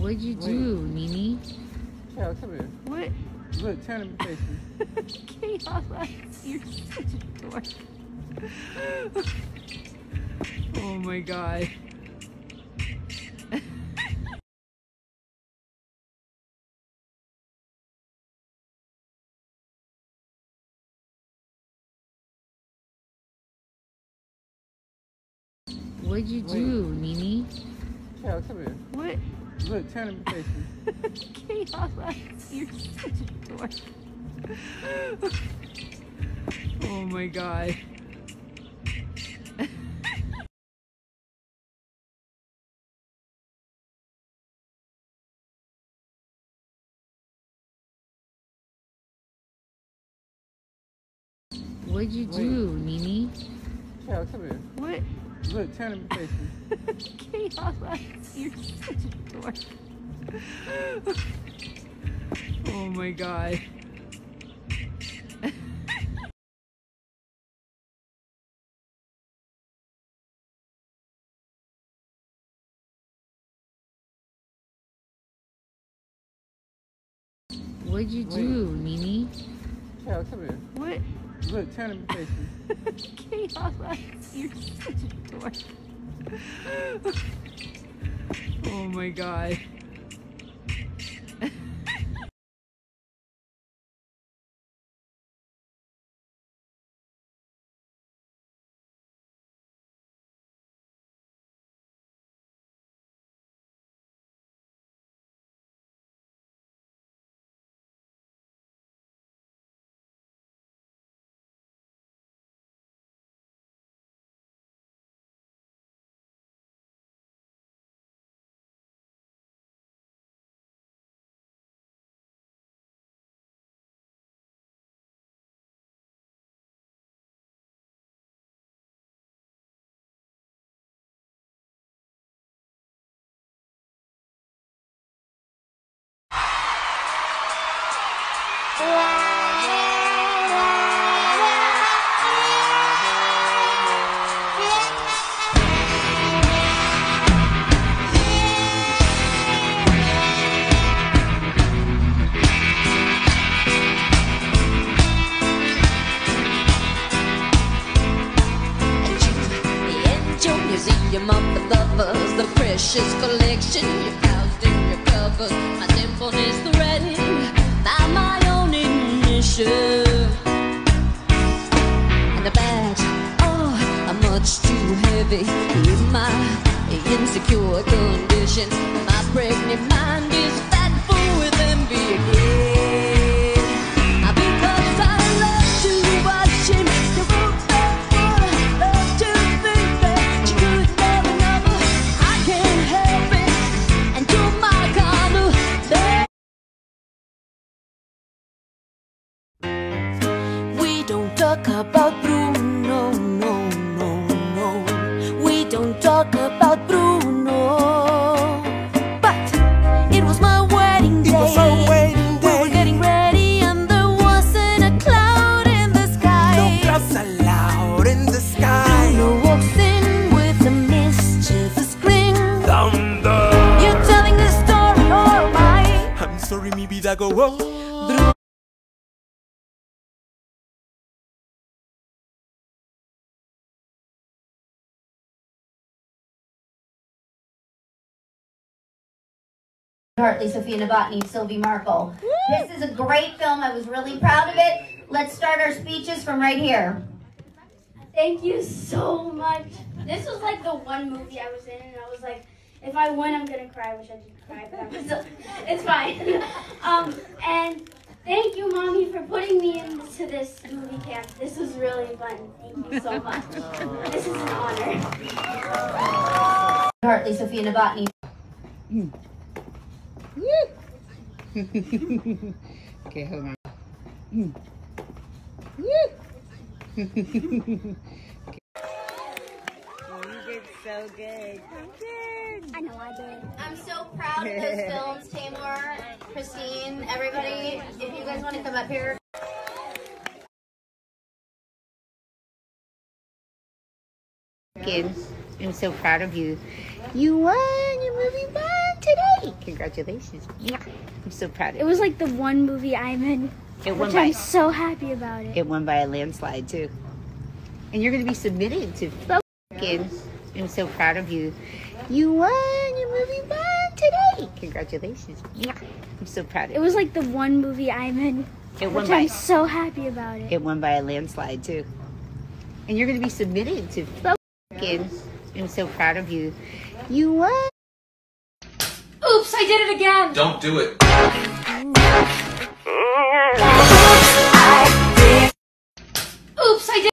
What'd you do, Nene? Yeah, come here. What? Look, turn him facing. Chaos, you're such a dork. Oh my god. What'd you do, Nene? Yeah, come here. What? Look, turn him facing. Chaos, you're such a dork. Oh my god. What'd you do, Nene? Yeah, come here. What? Look, turn him facing. Chaos, you're such a dork. Oh my god. What'd you do, Nene? Yeah, come here. What? Look, turn him facing. Chaos, you're such a dork. Oh my god. Museum of the lovers, the precious collection you housed in your covers. My symphony's threading by my own ignition. And the bags are much too heavy in my insecure condition. My pregnant mind is fat full with envy again. Because I love to watch him. Talk about Bruno, no, no, no. We don't talk about Bruno. But it was my wedding day. We were getting ready and there wasn't a cloud in the sky. No clouds allowed in the sky. Bruno walks in with a mischievous grin. Thunder. You're telling this story or am I? I'm sorry, mi vida go on. Hartley, Sophia Novotny, Sylvie Markle. This is a great film. I was really proud of it. Let's start our speeches from right here. Thank you so much. This was like the one movie I was in, and I was like, if I win, I'm gonna cry. I wish I didn't cry, but it's fine. And thank you, Mommy, for putting me into this movie camp. This was really fun. Thank you so much. This is an honor. Hartley, Sophia Novotny. Okay, hold on. You did so good. I know I did. I'm so proud of those films, Tamar, Christine, everybody. If you guys want to come up here. Kids, I'm so proud of you. You won! Your movie won! today. Congratulations. Yeah. I'm so proud of you. It was like the one movie I'm in, which I'm so happy about it. It won by a landslide too. And you're going to be submitted to Focus. I'm so proud of you. You won. Your movie won today. Congratulations. Yeah. I'm so proud of you. It was like the one movie I'm in, which I'm so happy about it. It won by a landslide too. And you're going to be submitted to Focus. I'm so proud of you. You won. Oops, I did it again. Don't do it. Oops, I did